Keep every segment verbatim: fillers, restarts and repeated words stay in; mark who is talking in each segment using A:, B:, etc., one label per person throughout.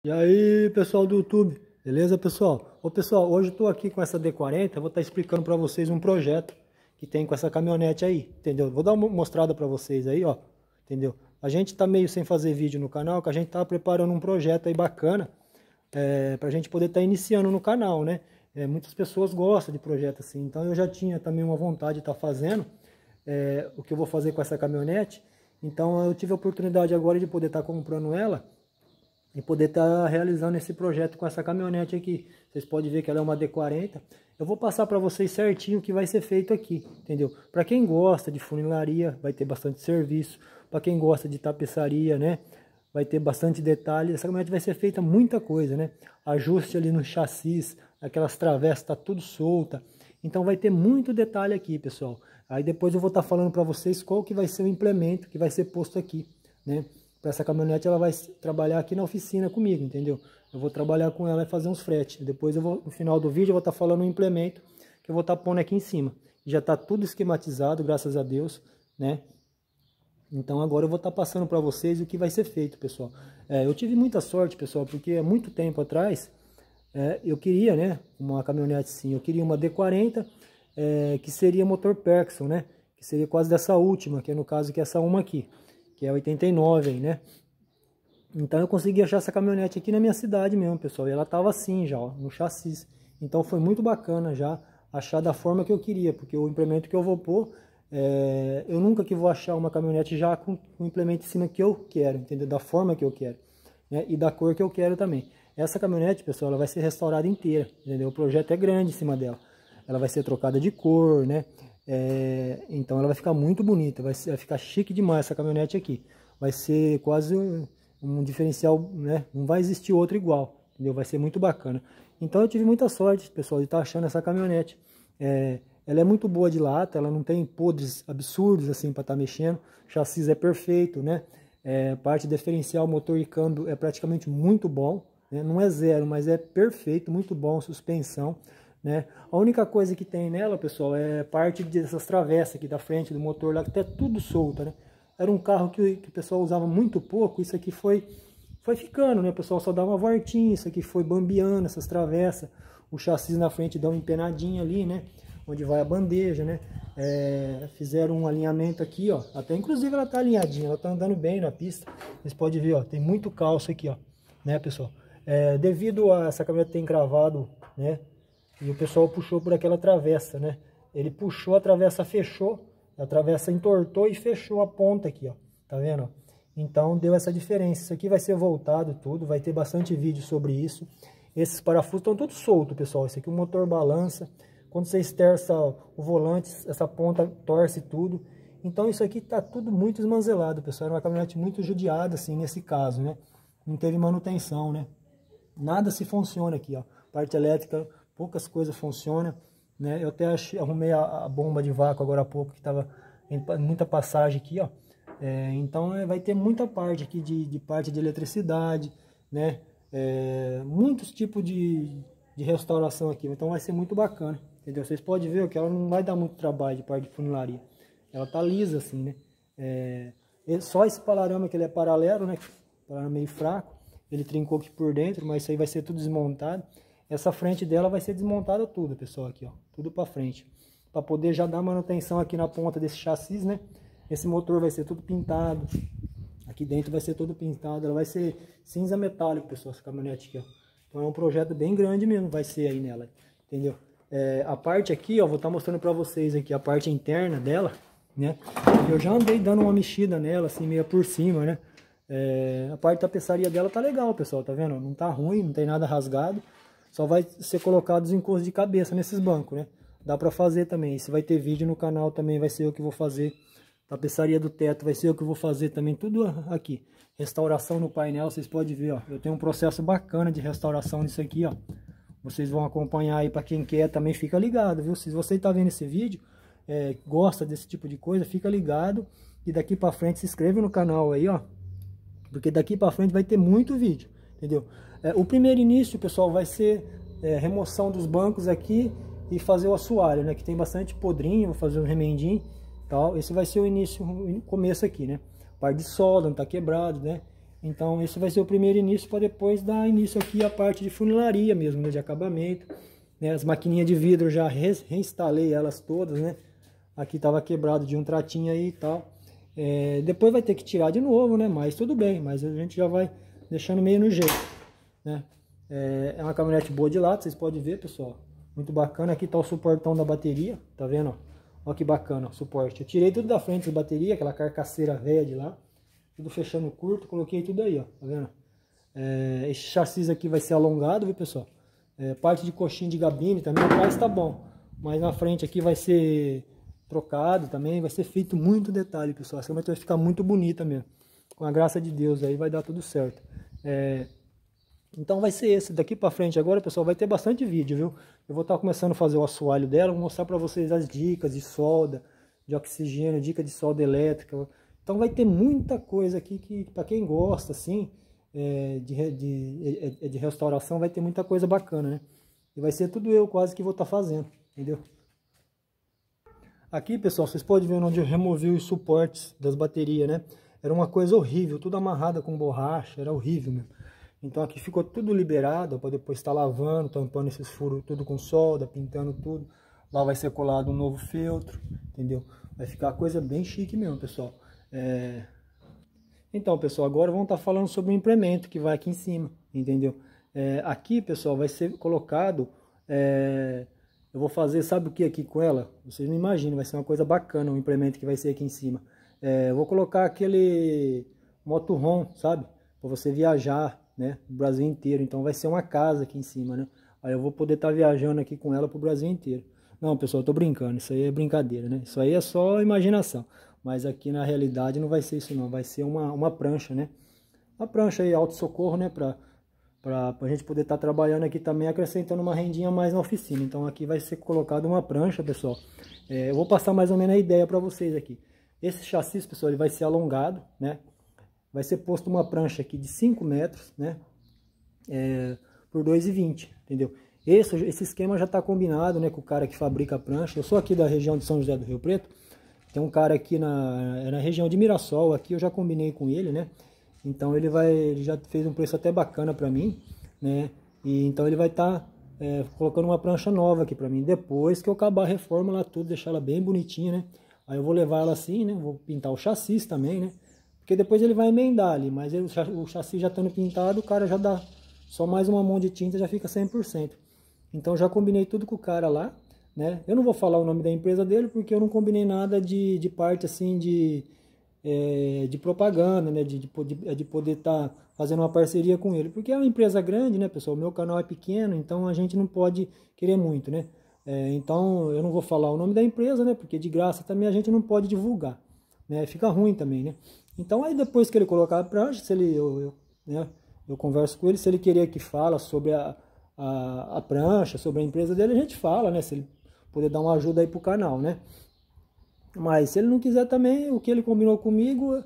A: E aí, pessoal do YouTube, beleza, pessoal? Ô, pessoal, hoje eu tô aqui com essa D quarenta, eu vou estar explicando para vocês um projeto que tem com essa caminhonete aí, entendeu? Vou dar uma mostrada para vocês aí, ó, entendeu? A gente tá meio sem fazer vídeo no canal, que a gente tá preparando um projeto aí bacana, é, pra gente poder estar iniciando no canal, né? É, muitas pessoas gostam de projeto assim, então eu já tinha também uma vontade de estar fazendo é, o que eu vou fazer com essa caminhonete, então eu tive a oportunidade agora de poder estar comprando ela, e poder estar tá realizando esse projeto com essa caminhonete aqui. Vocês podem ver que ela é uma D quarenta. Eu vou passar para vocês certinho o que vai ser feito aqui, entendeu? Para quem gosta de funilaria, vai ter bastante serviço. Para quem gosta de tapeçaria, né? Vai ter bastante detalhe. Essa caminhonete vai ser feita muita coisa, né? Ajuste ali no chassi, aquelas travessas, tá tudo solta. Então vai ter muito detalhe aqui, pessoal. Aí depois eu vou estar tá falando para vocês qual que vai ser o implemento que vai ser posto aqui, né? Essa caminhonete ela vai trabalhar aqui na oficina comigo, entendeu? Eu vou trabalhar com ela e fazer uns fretes. Depois eu vou, no final do vídeo eu vou estar falando um implemento que eu vou estar pondo aqui em cima. Já está tudo esquematizado, graças a Deus, né? Então agora eu vou estar passando para vocês o que vai ser feito, pessoal. É, eu tive muita sorte, pessoal, porque há muito tempo atrás é, eu queria, né, uma caminhonete sim. Eu queria uma D quarenta é, que seria motor Perkson, né? Que seria quase dessa última, que é no caso que é essa uma aqui, que é oitenta e nove aí, né? Então eu consegui achar essa caminhonete aqui na minha cidade mesmo, pessoal. E ela tava assim já, ó, no chassi. Então foi muito bacana já achar da forma que eu queria, porque o implemento que eu vou pôr, é, eu nunca que vou achar uma caminhonete já com o implemento em cima que eu quero, entendeu? Da forma que eu quero, né? E da cor que eu quero também. Essa caminhonete, pessoal, ela vai ser restaurada inteira, entendeu? O projeto é grande em cima dela. Ela vai ser trocada de cor, né? É, então ela vai ficar muito bonita, vai, ser, vai ficar chique demais essa caminhonete aqui. Vai ser quase um, um diferencial, né? Não vai existir outro igual, entendeu? Vai ser muito bacana. Então eu tive muita sorte, pessoal, de estar achando essa caminhonete. É, ela é muito boa de lata, ela não tem podres absurdos assim para estar mexendo. O chassi é perfeito, né? É, parte diferencial, motor e câmbio é praticamente muito bom, né? Não é zero, mas é perfeito, muito bom, suspensão. Né? A única coisa que tem nela, pessoal, é parte dessas travessas aqui da frente do motor lá, que tá tudo solta, né? Era um carro que, que o pessoal usava muito pouco, isso aqui foi, foi ficando, né? O pessoal só dava uma voltinha, isso aqui foi bambeando, essas travessas. O chassi na frente dá uma empenadinha ali, né? Onde vai a bandeja, né? É, fizeram um alinhamento aqui, ó. Até inclusive ela tá alinhadinha, ela tá andando bem na pista. Vocês podem ver, ó, tem muito calço aqui, ó, né, pessoal? É, devido a essa caminhonete ter encravado, né? E o pessoal puxou por aquela travessa, né? Ele puxou, a travessa fechou, a travessa entortou e fechou a ponta aqui, ó. Tá vendo? Então deu essa diferença. Isso aqui vai ser voltado tudo, vai ter bastante vídeo sobre isso. Esses parafusos estão todos soltos, pessoal. Esse aqui o motor balança. Quando você esterça o volante, essa ponta torce tudo. Então isso aqui tá tudo muito esmanzelado, pessoal. Era uma caminhonete muito judiada, assim, nesse caso, né? Não teve manutenção, né? Nada se funciona aqui, ó. Parte elétrica, poucas coisas funcionam, né? Eu até achei, arrumei a, a bomba de vácuo agora há pouco, que estava em muita passagem aqui, ó. É, então é, vai ter muita parte aqui de, de parte de eletricidade, né? É, muitos tipos de, de restauração aqui, então vai ser muito bacana, entendeu? Vocês podem ver que ela não vai dar muito trabalho de parte de funilaria. Ela tá lisa assim, né? É, só esse palarama que ele é paralelo, né? Palarama meio fraco, ele trincou aqui por dentro, mas isso aí vai ser tudo desmontado. Essa frente dela vai ser desmontada tudo, pessoal, aqui, ó, tudo para frente, para poder já dar manutenção aqui na ponta desse chassi, né? Esse motor vai ser tudo pintado, aqui dentro vai ser tudo pintado, ela vai ser cinza metálico, pessoal, essa caminhonete aqui, ó. Então é um projeto bem grande mesmo, vai ser aí nela, entendeu? É, a parte aqui, ó, vou estar mostrando para vocês aqui a parte interna dela, né? Eu já andei dando uma mexida nela, assim, meio por cima, né? É, a parte da tapeçaria dela tá legal, pessoal, tá vendo? Não tá ruim, não tem nada rasgado. Só vai ser colocado os encostos de cabeça nesses bancos, né? Dá pra fazer também. Se vai ter vídeo no canal também, vai ser eu que vou fazer. Tapeçaria do teto vai ser eu que vou fazer também. Tudo aqui. Restauração no painel, vocês podem ver, ó. Eu tenho um processo bacana de restauração nisso aqui, ó. Vocês vão acompanhar aí, pra quem quer também, fica ligado, viu? Se você tá vendo esse vídeo, é, gosta desse tipo de coisa, fica ligado. E daqui pra frente se inscreve no canal aí, ó. Porque daqui pra frente vai ter muito vídeo, entendeu? É, o primeiro início, pessoal, vai ser é, remoção dos bancos aqui e fazer o assoalho, né? Que tem bastante podrinho, vou fazer um remendinho e tal. Esse vai ser o início, o começo aqui, né? Parte de solda, não tá quebrado, né? Então esse vai ser o primeiro início para depois dar início aqui a parte de funilaria mesmo, né, de acabamento, né, as maquininhas de vidro já re reinstalei elas todas, né, aqui estava quebrado de um tratinho aí e tal, é, depois vai ter que tirar de novo, né, mas tudo bem, mas a gente já vai deixando meio no jeito, né, é, é uma caminhonete boa de lata, vocês podem ver, pessoal, muito bacana. Aqui está o suportão da bateria, tá vendo, ó, ó que bacana o suporte, eu tirei tudo da frente da bateria, aquela carcaceira velha de lá, tudo fechando curto, coloquei tudo aí, ó, tá vendo? É, esse chassi aqui vai ser alongado, viu, pessoal? É, parte de coxinha de gabine também, atrás tá bom, mas na frente aqui vai ser trocado também, vai ser feito muito detalhe, pessoal. Essa caminhonete vai ficar muito bonita mesmo, com a graça de Deus aí vai dar tudo certo. É, então vai ser esse, daqui pra frente agora, pessoal, vai ter bastante vídeo, viu? Eu vou estar começando a fazer o assoalho dela, vou mostrar pra vocês as dicas de solda, de oxigênio, dica de solda elétrica. Então vai ter muita coisa aqui que, para quem gosta, assim, é, de, de, de restauração, vai ter muita coisa bacana, né? E vai ser tudo eu quase que vou estar fazendo, entendeu? Aqui, pessoal, vocês podem ver onde eu removi os suportes das baterias, né? Era uma coisa horrível, tudo amarrado com borracha, era horrível mesmo. Então aqui ficou tudo liberado, para depois estar lavando, tampando esses furos tudo com solda, pintando tudo. Lá vai ser colado um novo feltro, entendeu? Vai ficar coisa bem chique mesmo, pessoal. É... Então, pessoal, agora vamos estar falando sobre o implemento que vai aqui em cima, entendeu? É, aqui, pessoal, vai ser colocado, é... eu vou fazer, sabe o que aqui com ela? Vocês não imaginam, vai ser uma coisa bacana o implemento que vai ser aqui em cima. É, eu vou colocar aquele motorhome, sabe? Para você viajar, né? O Brasil inteiro, então vai ser uma casa aqui em cima, né? Aí eu vou poder estar viajando aqui com ela para o Brasil inteiro. Não, pessoal, eu tô brincando, isso aí é brincadeira, né? Isso aí é só imaginação. Mas aqui na realidade não vai ser isso não, vai ser uma, uma prancha, né? Uma prancha aí, auto-socorro, né? Pra, pra, pra gente poder estar trabalhando aqui também, acrescentando uma rendinha mais na oficina. Então aqui vai ser colocado uma prancha, pessoal. É, eu vou passar mais ou menos a ideia para vocês aqui. Esse chassi, pessoal, ele vai ser alongado, né? Vai ser posto uma prancha aqui de cinco metros, né? É, por dois e vinte, entendeu? Esse, esse esquema já está combinado, né, com o cara que fabrica a prancha. Eu sou aqui da região de São José do Rio Preto. Tem um cara aqui na, na região de Mirassol, aqui eu já combinei com ele, né? Então ele vai, ele já fez um preço até bacana para mim, né? E então ele vai estar tá, é, colocando uma prancha nova aqui para mim. Depois que eu acabar a reforma lá tudo, deixar ela bem bonitinha, né? Aí eu vou levar ela assim, né? Vou pintar o chassi também, né? Porque depois ele vai emendar ali, mas ele, o chassi já estando pintado, o cara já dá só mais uma mão de tinta, já fica cem por cento. Então já combinei tudo com o cara lá, né? Eu não vou falar o nome da empresa dele porque eu não combinei nada de, de parte assim de, é, de propaganda, né? De, de, de poder estar tá fazendo uma parceria com ele. Porque é uma empresa grande, né, pessoal? O meu canal é pequeno, então a gente não pode querer muito, né? É, então eu não vou falar o nome da empresa, né? Porque de graça também a gente não pode divulgar, né? Fica ruim também, né? Então aí depois que ele colocar a prancha, se ele, eu, eu, né? eu converso com ele, se ele querer que fala sobre a A, a prancha, sobre a empresa dele, a gente fala, né? Se ele poder dar uma ajuda aí pro canal, né? Mas se ele não quiser também, o que ele combinou comigo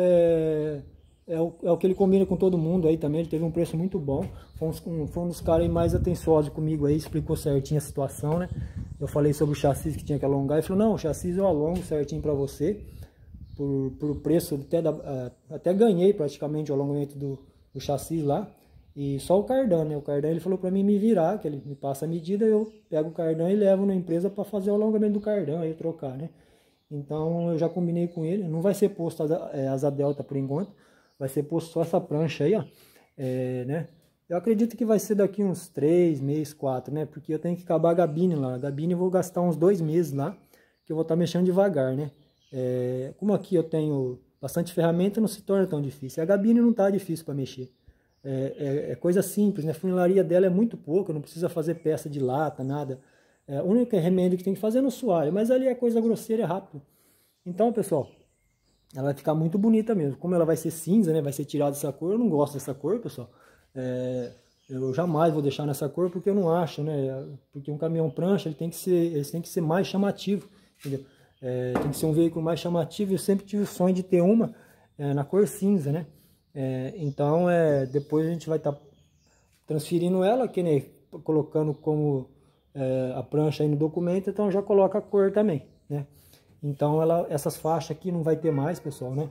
A: é, é, o, é o que ele combina com todo mundo aí também. Ele teve um preço muito bom. Foi um, foi um dos caras mais atenciosos comigo aí, explicou certinho a situação, né? Eu falei sobre o chassi que tinha que alongar. Ele falou, não, o chassi eu alongo certinho pra você. Por, por preço, até, da, até ganhei praticamente o alongamento do, do chassi lá. E só o cardan, né? O cardan ele falou para mim me virar, que ele me passa a medida, eu pego o cardan e levo na empresa para fazer o alongamento do cardan, aí trocar, né? Então eu já combinei com ele, não vai ser posto a é, asa delta por enquanto, vai ser posto só essa prancha aí, ó, é, né? Eu acredito que vai ser daqui uns três meses, quatro, né? Porque eu tenho que acabar a gabine lá, a gabine eu vou gastar uns dois meses lá, que eu vou estar mexendo devagar, né? É, como aqui eu tenho bastante ferramenta, não se torna tão difícil, a gabine não tá difícil para mexer. É, é, é coisa simples, né? A funilaria dela é muito pouca, não precisa fazer peça de lata, nada. É, o único remédio que tem que fazer é no soalho, mas ali é coisa grosseira, é rápido. Então, pessoal, ela vai ficar muito bonita mesmo. Como ela vai ser cinza, né? Vai ser tirada dessa cor, eu não gosto dessa cor, pessoal. É, eu jamais vou deixar nessa cor porque eu não acho, né? Porque um caminhão prancha, ele tem que ser, ele tem que ser mais chamativo, entendeu? É, tem que ser um veículo mais chamativo. Eu sempre tive o sonho de ter uma é, na cor cinza, né? É, então, é, depois a gente vai estar tá transferindo ela, que, né, colocando como é, a prancha aí no documento, então já coloca a cor também, né? Então, ela, essas faixas aqui não vai ter mais, pessoal, né?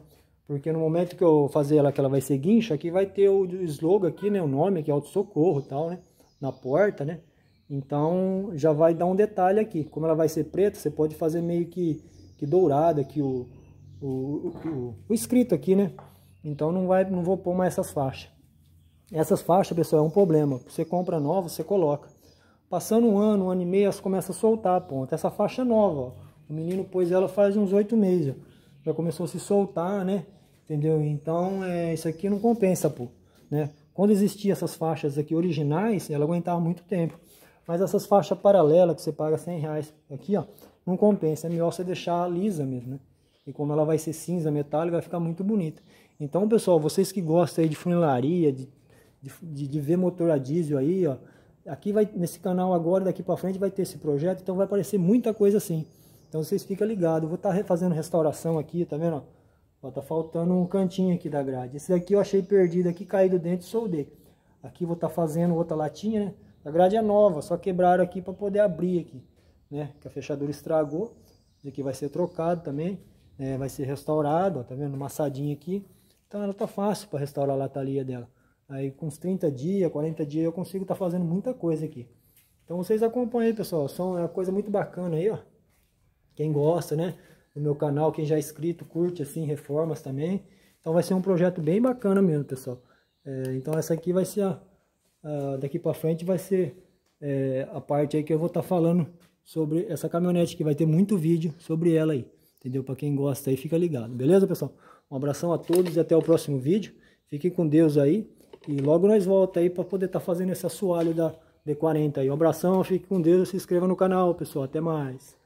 A: Porque no momento que eu fazer ela, que ela vai ser guincho, aqui vai ter o slogan aqui, né? O nome, que é auto-socorro e tal, né? Na porta, né? Então, já vai dar um detalhe aqui. Como ela vai ser preta, você pode fazer meio que, que dourado aqui o, o, o, o escrito aqui, né? Então, não, vai, não vou pôr mais essas faixas. Essas faixas, pessoal, é um problema. Você compra nova, você coloca. Passando um ano, um ano e meio, elas começam a soltar a ponta. Essa faixa é nova, ó. O menino pôs ela faz uns oito meses. Ó. Já começou a se soltar, né? Entendeu? Então, é, isso aqui não compensa, pô. Né? Quando existiam essas faixas aqui originais, ela aguentava muito tempo. Mas essas faixas paralelas que você paga cem reais aqui, ó, não compensa. É melhor você deixar lisa mesmo, né? E como ela vai ser cinza, metálica, vai ficar muito bonita. Então, pessoal, vocês que gostam aí de funilaria, de, de, de ver motor a diesel aí, ó. Aqui vai, nesse canal agora, daqui pra frente, vai ter esse projeto. Então vai aparecer muita coisa assim. Então vocês ficam ligados. Eu vou estar fazendo restauração aqui, tá vendo? Ó, tá faltando um cantinho aqui da grade. Esse daqui eu achei perdido aqui, caído dentro e soldei. Aqui vou estar fazendo outra latinha, né? A grade é nova, só quebraram aqui para poder abrir aqui, né? Que a fechadura estragou. Isso aqui vai ser trocado também, é, vai ser restaurado, ó, tá vendo? Amassadinho aqui. Então ela tá fácil para restaurar a lataria dela. Aí com uns trinta dias, quarenta dias eu consigo estar tá fazendo muita coisa aqui. Então vocês acompanhem aí, pessoal. São, é uma coisa muito bacana aí, ó. Quem gosta, né? Do meu canal, quem já é inscrito, curte assim, reformas também. Então vai ser um projeto bem bacana mesmo, pessoal. É, então essa aqui vai ser a... Uh, daqui para frente vai ser é, a parte aí que eu vou estar tá falando sobre essa caminhonete, que vai ter muito vídeo sobre ela aí, entendeu? Para quem gosta aí, fica ligado, beleza, pessoal? Um abração a todos e até o próximo vídeo. Fiquem com Deus aí e logo nós volta aí para poder estar tá fazendo esse assoalho da D quarenta aí. Um abração, fique com Deus, se inscreva no canal, pessoal. Até mais.